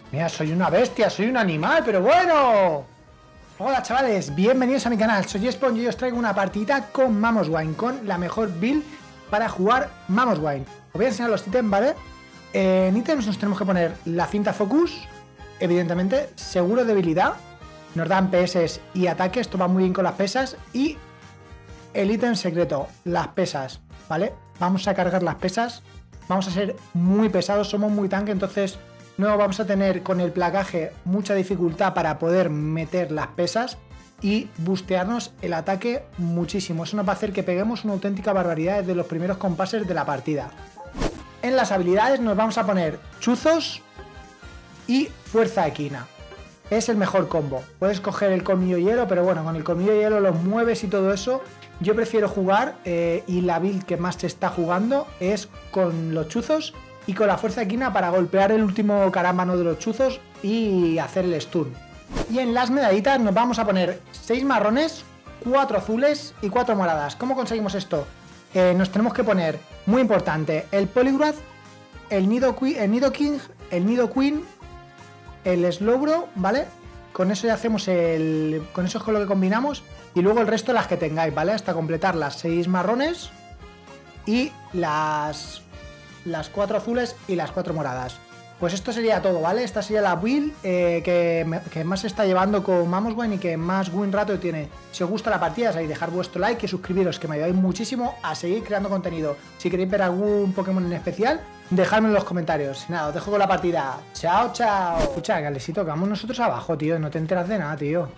Mira, soy una bestia, soy un animal, pero bueno. Hola chavales, bienvenidos a mi canal, soy Spawn y hoy os traigo una partida con Mamoswine, con la mejor build para jugar Mamoswine. Os voy a enseñar los ítems, ¿vale? En ítems nos tenemos que poner la cinta focus, evidentemente, seguro de debilidad, nos dan PS y ataque, esto va muy bien con las pesas, y el ítem secreto, las pesas, ¿vale? Vamos a cargar las pesas, vamos a ser muy pesados, somos muy tanque, entonces no vamos a tener con el placaje mucha dificultad para poder meter las pesas y bustearnos el ataque muchísimo. Eso nos va a hacer que peguemos una auténtica barbaridad desde los primeros compases de la partida. En las habilidades nos vamos a poner chuzos y fuerza equina. Es el mejor combo. Puedes coger el colmillo hielo, pero bueno, con el colmillo hielo los mueves y todo eso. Yo prefiero jugar y la build que más se está jugando es con los chuzos y con la fuerza equina para golpear el último carámbano de los chuzos y hacer el stun. Y en las medallitas nos vamos a poner 6 marrones, 4 azules y 4 moradas. ¿Cómo conseguimos esto? Nos tenemos que poner, muy importante, el Poliwrath, el Nido King, el Nido Queen, el Slowbro, ¿vale? Con eso ya hacemos con eso es con lo que combinamos. Y luego el resto las que tengáis, ¿vale? Hasta completar las 6 marrones y las 4 azules y las 4 moradas. Pues esto sería todo, ¿vale? Esta sería la build que más se está llevando con Mamoswine y que más win ratio tiene. Si os gusta la partida, sabéis dejar vuestro like y suscribiros, que me ayudáis muchísimo a seguir creando contenido. Si queréis ver algún Pokémon en especial, dejadme en los comentarios. Y nada, os dejo con la partida. ¡Chao, chao! Escucha, que Alexito, que vamos nosotros abajo, tío. No te enteras de nada, tío.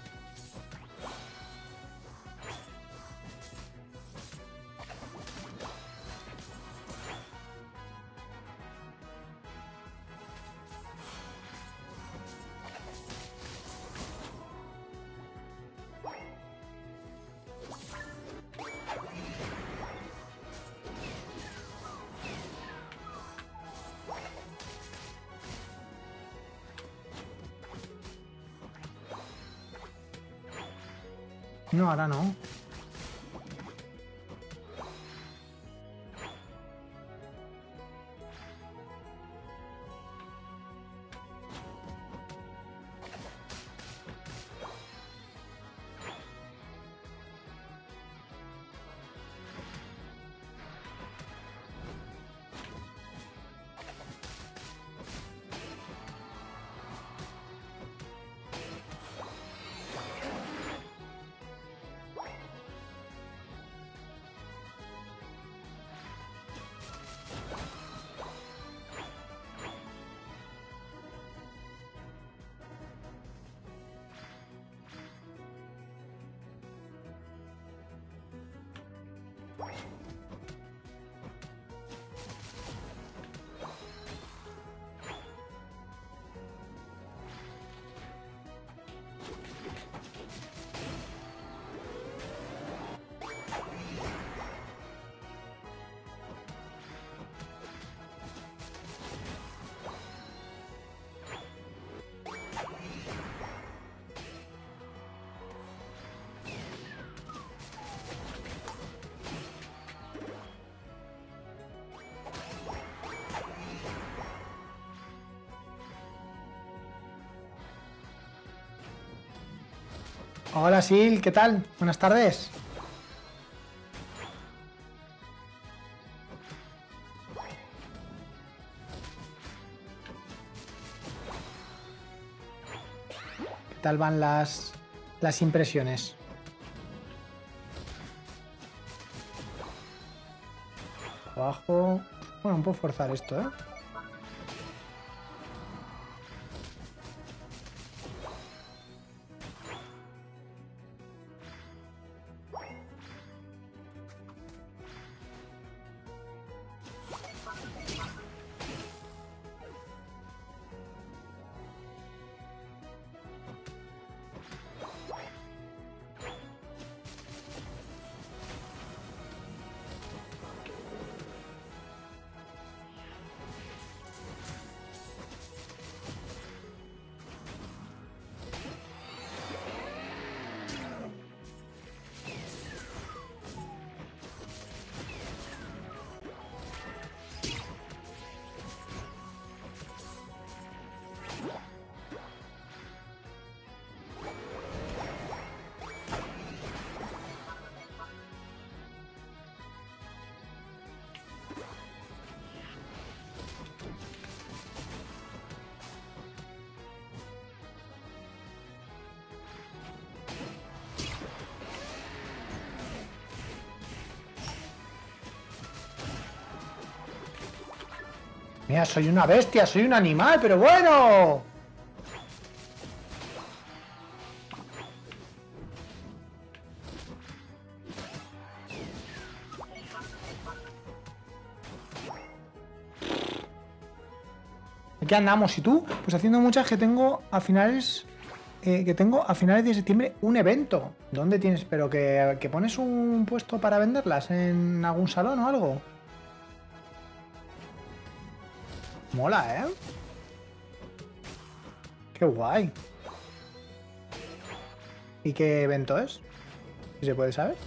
No, ahora no. Hola Sil, ¿qué tal? Buenas tardes. ¿Qué tal van las impresiones? Abajo. Bueno, no puedo forzar esto, ¿eh? Mira, soy una bestia, soy un animal, pero bueno. Aquí andamos. ¿Y tú? Pues haciendo muchas que tengo a finales... a finales de septiembre un evento. ¿Dónde tienes? Pero que pones un puesto para venderlas en algún salón o algo. Mola, ¿eh? Qué guay. ¿Y qué evento es? Si se puede saber.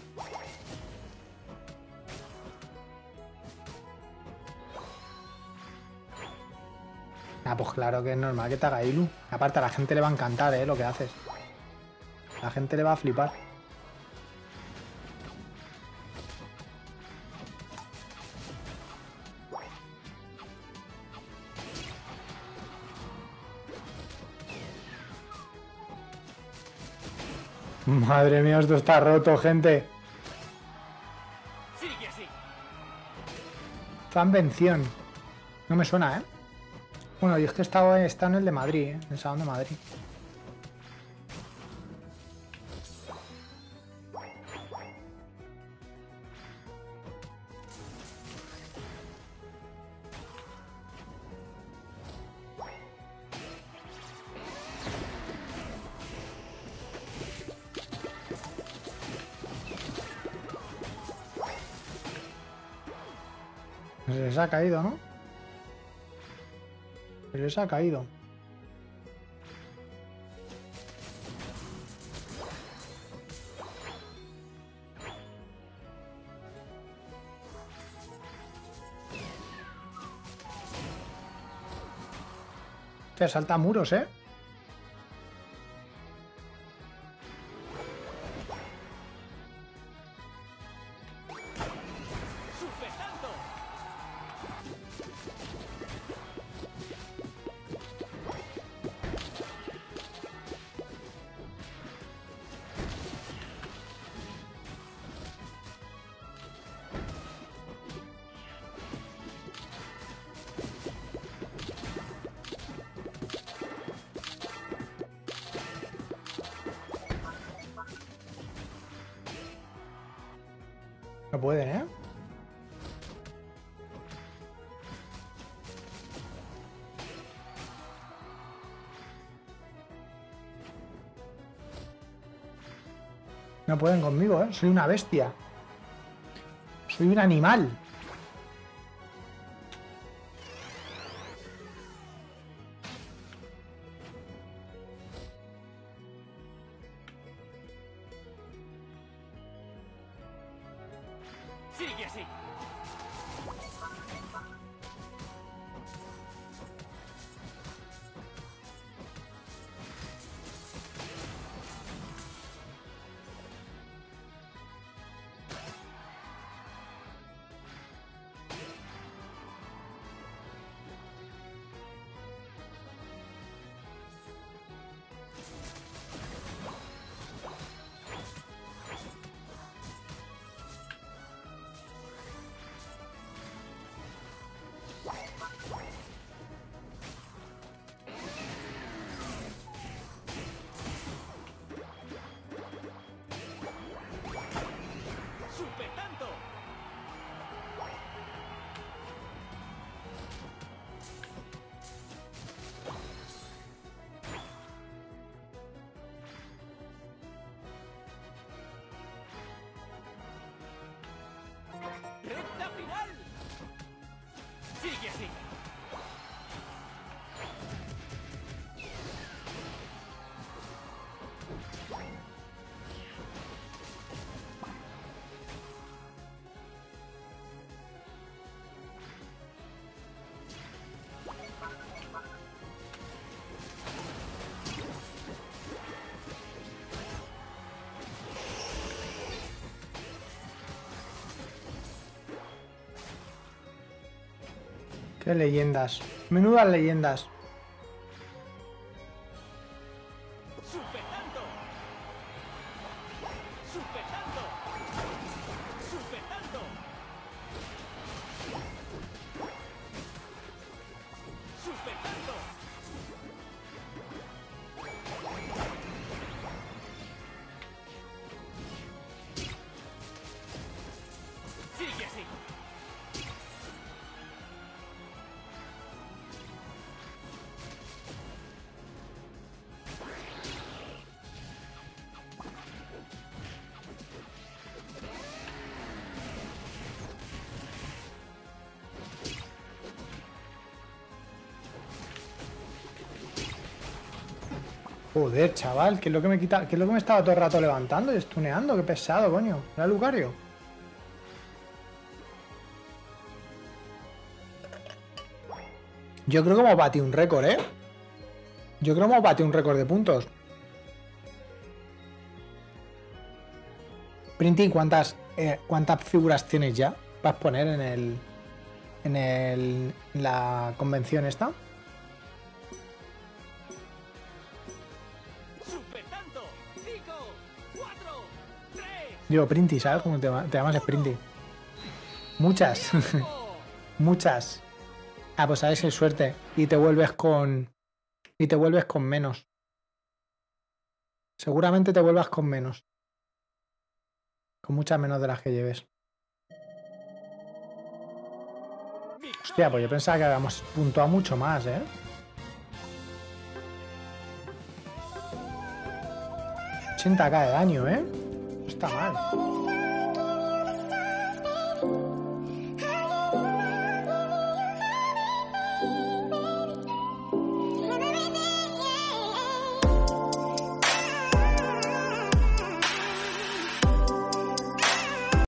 Ah, pues claro que es normal que te haga Ilu. Aparte a la gente le va a encantar, lo que haces. A la gente le va a flipar. Madre mía, esto está roto, gente. Sigue así. Fanvención. No me suena, ¿eh? Bueno, y es que he estado en el de Madrid, ¿eh? En el Salón de Madrid. Se les ha caído, ¿no? Se les ha caído. Te salta muros, ¿eh? Sujetando. No pueden, ¿eh? No pueden conmigo, ¿eh? Soy una bestia. Soy un animal. Sigue así. Sujetando. Recta final. Sigue así. Qué leyendas. Menudas leyendas. Sujetando. Sujetando. Sujetando. Joder, chaval, ¿qué es lo que me quita? ¿Qué es lo que me estaba todo el rato levantando y estuneando? Qué pesado, coño. ¿Era Lucario? Yo creo que hemos batido un récord, ¿eh? Yo creo que hemos batido un récord de puntos. Printing, ¿cuántas figuras tienes ya? ¿Vas a poner en la convención esta? Super tanto. 5, 4, 3. Digo, Printy, ¿sabes cómo te llamas Sprinty? Muchas. Muchas. Ah, pues a ver si hay suerte. Y te vuelves con menos. Seguramente te vuelvas con menos. Con muchas menos de las que lleves. Hostia, pues yo pensaba que habíamos puntuado mucho más, ¿eh? $80k de daño, ¿eh? No está mal.